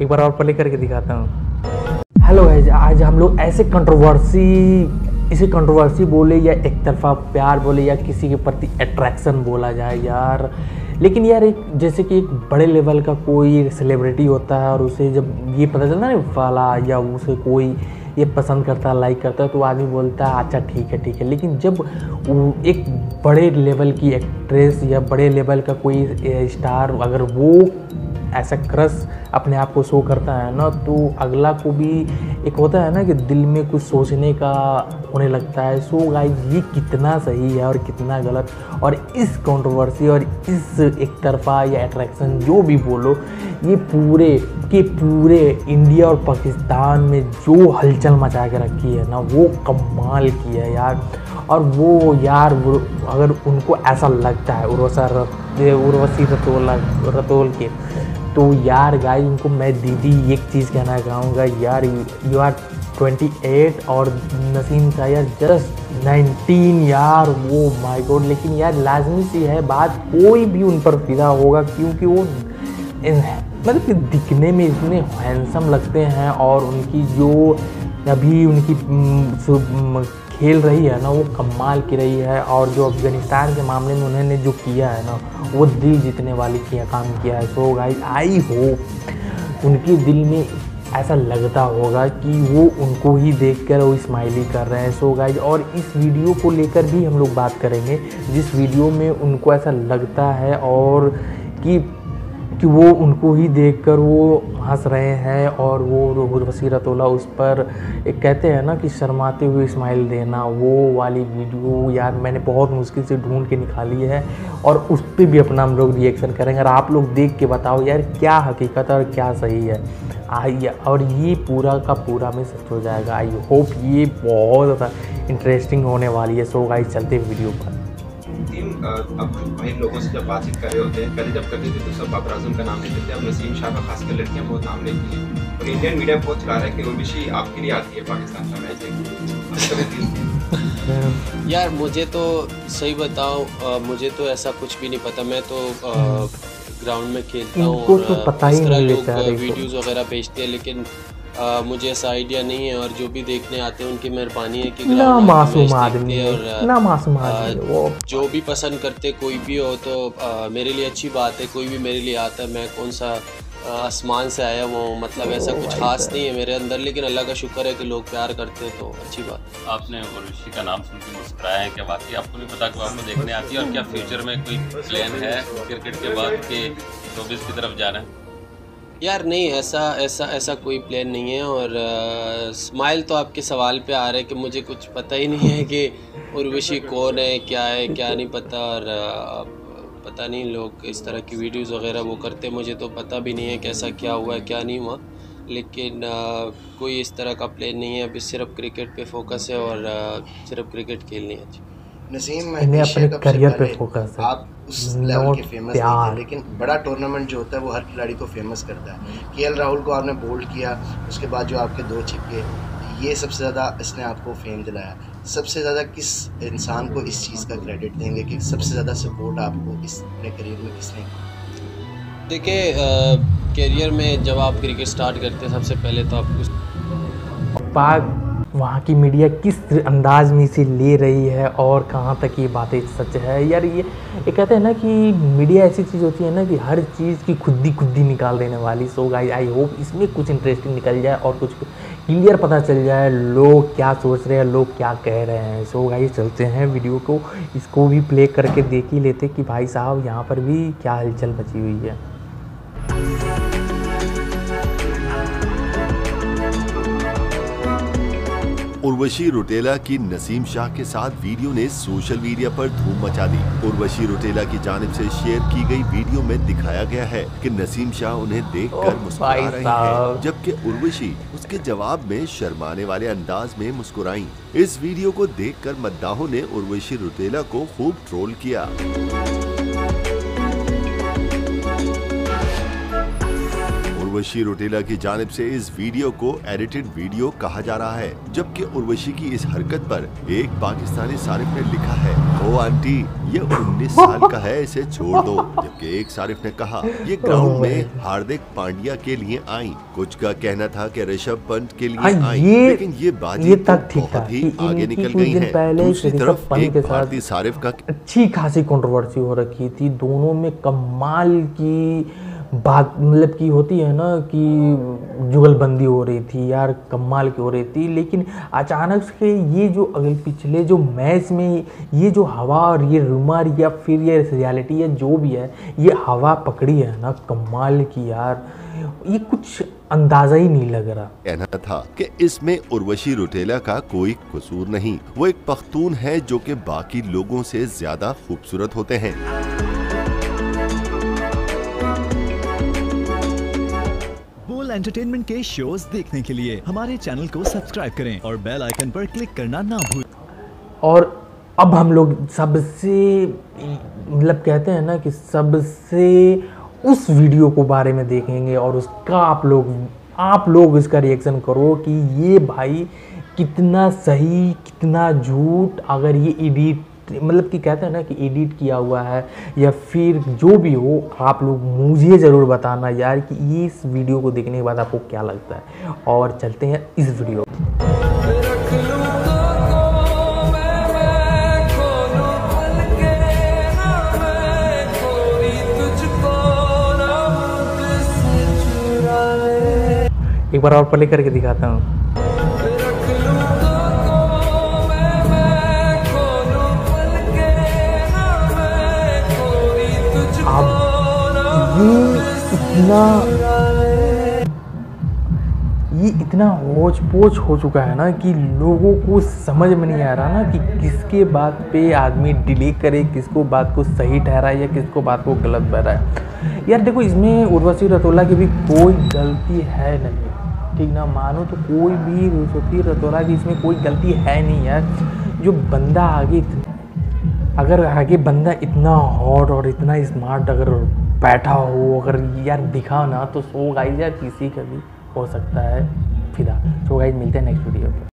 एक बार और प्ले करके दिखाता हूँ। हेलो गाइस, आज हम लोग इसे कंट्रोवर्सी बोले या एक तरफा प्यार बोले या किसी के प्रति अट्रैक्शन बोला जाए यार, लेकिन यार एक जैसे कि एक बड़े लेवल का कोई सेलिब्रिटी होता है और उसे जब ये पता चलता है ना वाला या उसे कोई ये पसंद करता है, लाइक करता है, तो आदमी बोलता है अच्छा ठीक है। लेकिन जब एक बड़े लेवल की एक्ट्रेस या बड़े लेवल का कोई स्टार अगर वो ऐसा क्रश अपने आप को शो करता है ना, तो अगला को भी एक होता है ना कि दिल में कुछ सोचने का होने लगता है। सो गाइस, ये कितना सही है और कितना गलत, और इस कंट्रोवर्सी और इस एक तरफा या अट्रैक्शन जो भी बोलो, ये पूरे इंडिया और पाकिस्तान में जो हलचल मचा के रखी है ना, वो कमाल की है यार। और वो यार अगर उनको ऐसा लगता है उर्वशी रतौल के, तो यार गाइस उनको मैं दीदी एक चीज़ कहना चाहूँगा यार, यू आर 28 और नसीम शाह यार जस्ट 19 यार, वो माय गॉड। लेकिन यार लाजमी सी है बात, कोई भी उन पर फिदा होगा क्योंकि वो मतलब कि दिखने में इतने हैंडसम लगते हैं, और उनकी जो अभी उनकी खेल रही है ना, वो कमाल की रही है। और जो अफगानिस्तान के मामले में उन्होंने जो किया है ना, वो दिल जीतने वाली काम किया है। सो गाइस, आई होप उनके दिल में ऐसा लगता होगा कि वो उनको ही देखकर वो स्माइली कर रहे हैं। सो गाइस, और इस वीडियो को लेकर भी हम लोग बात करेंगे, जिस वीडियो में उनको ऐसा लगता है और कि वो उनको ही देखकर वो हंस रहे हैं, और वो उर्वशी रतौला उस पर एक कहते हैं ना कि शर्माते हुए स्माइल देना, वो वाली वीडियो यार मैंने बहुत मुश्किल से ढूंढ के निकाली है, और उस पर भी अपना हम लोग रिएक्शन करेंगे। और आप लोग देख के बताओ यार क्या हकीकत है और क्या सही है। और ये पूरा का पूरा में सच हो जाएगा। आई होप ये बहुत ज़्यादा इंटरेस्टिंग होने वाली है। सो गाइस, चलते वीडियो पर। अब वही लोगों से जब बातचीत कर रहे होते हैं, पहले जब करते थे तो सब बाबर आजम का नाम लेते थे, अब नसीम शाह का खासकर लड़कियां बहुत नाम लेती हैं, और इंडियन मीडिया बहुत चला रहा है कि उर्वशी आपके लिए आती है पाकिस्तान का मैच। यार मुझे तो सही बताओ, मुझे तो ऐसा कुछ भी नहीं पता। मैं तो ग्राउंड में खेलता हूँ और तो पता ही नहीं लोग वीडियोज़ वगैरह भेजते हैं, लेकिन मुझे ऐसा आइडिया नहीं है। और जो भी देखने आते हैं उनकी मेहरबानी है कि ना मासूम आदमी है, ना मासूम आदमी है वो। जो भी पसंद करते कोई भी हो तो मेरे लिए अच्छी बात है। कोई भी मेरे लिए आता है, मैं कौन सा आसमान से आया वो, मतलब ऐसा कुछ खास नहीं है मेरे अंदर, लेकिन अल्लाह का शुक्र है कि लोग प्यार करते हैं, तो अच्छी बात। आपने उर्वशी का नाम सुन के मुस्कुराया है क्या? बाकी आपको नहीं पता कि आपको देखने आती है, और क्या फ्यूचर में कोई प्लान है क्रिकेट के बाद के शोबिज़ की तरफ जाना है? यार नहीं, ऐसा कोई प्लान नहीं है। और स्माइल तो आपके सवाल पे आ रहा है कि मुझे कुछ पता ही नहीं है कि उर्वशी कौन है क्या नहीं पता। और पता नहीं लोग इस तरह की वीडियोस वगैरह वो करते, मुझे तो पता भी नहीं है कैसा क्या हुआ है क्या नहीं हुआ। लेकिन कोई इस तरह का प्लान नहीं है, अभी सिर्फ क्रिकेट पे फोकस है और सिर्फ क्रिकेट खेलनी है। नसीम, अपने करियर पे फोकस है। आप उस लेवल के फेमस नहीं थे, लेकिन बड़ा टूर्नामेंट जो होता है वो हर खिलाड़ी को फेमस करता है। केएल राहुल को आपने बोल्ड किया, उसके बाद जो आपके 2 छक्के, ये सबसे ज़्यादा इसने आपको फेम दिलाया। सबसे ज़्यादा किस इंसान को इस चीज़ का क्रेडिट देंगे कि सबसे ज़्यादा सपोर्ट आपको इस अपने करियर में किसने? देखिए, करियर में जब आप क्रिकेट स्टार्ट करते हैं, सबसे पहले तो आपको पाक वहाँ की मीडिया किस अंदाज में इसे ले रही है और कहाँ तक ये बातें सच है यार। ये कहते हैं ना कि मीडिया ऐसी चीज़ होती है ना कि हर चीज़ की खुदी निकाल देने वाली। सो गाइस, आई होप इसमें कुछ इंटरेस्टिंग निकल जाए और कुछ क्लियर पता चल जाए लोग क्या सोच रहे हैं, लोग क्या कह रहे हैं। सो गाइस, चलते हैं वीडियो को, इसको भी प्ले करके देख ही लेते कि भाई साहब यहाँ पर भी क्या हलचल मची हुई है। उर्वशी रौतेला की नसीम शाह के साथ वीडियो ने सोशल मीडिया पर धूम मचा दी। उर्वशी रौतेला की जानिब से शेयर की गई वीडियो में दिखाया गया है कि नसीम शाह उन्हें देखकर मुस्कुरा रहे हैं, जबकि उर्वशी उसके जवाब में शर्माने वाले अंदाज में मुस्कुराई। इस वीडियो को देखकर मद्दाहों ने उर्वशी रौतेला को खूब ट्रोल किया। उर्वशी रौतेला की जानिब से इस वीडियो को एडिटेड वीडियो कहा जा रहा है, जबकि उर्वशी की इस हरकत पर एक पाकिस्तानी सारिफ ने लिखा है, ओ आंटी ये 19 साल का है, इसे छोड़ दो। जबकि एक सारिफ ने कहा, ये ग्राउंड में हार्दिक पांड्या के लिए आई, कुछ का कहना था कि ऋषभ पंत के लिए आई, लेकिन ये बाजी तो बहुत ही आगे निकल गई है। दूसरी तरफ एक भारतीय सारिफ का अच्छी खासी कंट्रोवर्सी हो रखी थी, दोनों में कमाल की बात मतलब की होती है ना कि जुगलबंदी हो रही थी यार, कमाल की हो रही थी। लेकिन अचानक से ये जो अगले पिछले जो मैच में ये जो हवा और ये रूमर या फिर ये रियलिटी या जो भी है, ये हवा पकड़ी है ना कमाल की यार, ये कुछ अंदाजा ही नहीं लग रहा। कहना था कि इसमें उर्वशी रौतेला का कोई कसूर नहीं, वो एक पख्तून है जो कि बाकी लोगों से ज्यादा खूबसूरत होते हैं। बोल एंटरटेनमेंट के शोज देखने के लिए हमारे चैनल को सब्सक्राइब करें और बेल आइकन पर क्लिक करना ना भूलें। और अब हम लोग सबसे मतलब कहते हैं ना कि सबसे उस वीडियो को बारे में देखेंगे और उसका आप लोग इसका रिएक्शन करो कि ये भाई कितना सही कितना झूठ, अगर ये एडिट मतलब कि कहते हैं ना कि एडिट किया हुआ है या फिर जो भी हो, आप लोग मुझे ज़रूर बताना यार कि ये इस वीडियो को देखने के बाद आपको क्या लगता है। और चलते हैं इस वीडियो पे। एक बार और प्ले करके दिखाता हूँ। ये इतना होच पोच हो चुका है ना कि लोगों को समझ में नहीं आ रहा ना कि किसके बात पे आदमी डिले करे, किसको बात को सही ठहराए या किसको बात को गलत ठहराए। यार देखो, इसमें उर्वशी रौतेला की भी कोई गलती है नहीं, ठीक ना, मानो तो कोई भी उर्वशी रौतेला की इसमें कोई गलती है नहीं यार। जो बंदा अगर आगे बंदा इतना हॉट और इतना स्मार्ट अगर बैठा हो, अगर यार दिखा ना, तो सो गाइस यार किसी का भी हो सकता है फिदा। सो गाइस मिलते हैं नेक्स्ट वीडियो पे।